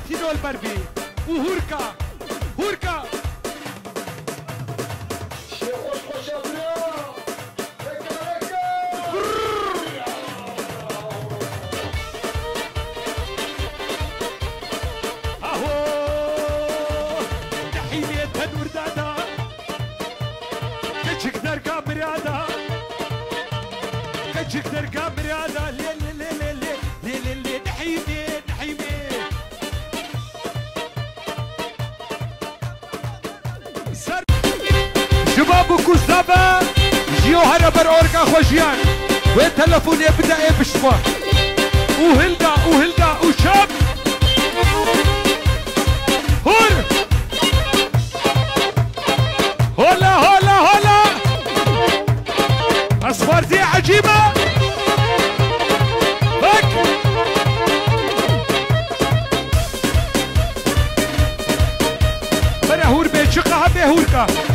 تينو البربي وهوركا هوركا كجك درقا مريادا لي لي لي لي لي لي لي نحيمي نحيمي سر شباب كوزابا جيو هربر اوركا خوشيان والتلفون يبدا بشفا وهلدا وشاب هور هولا اصفار دي عجيبه هك برا هور بيتشقها بهوركا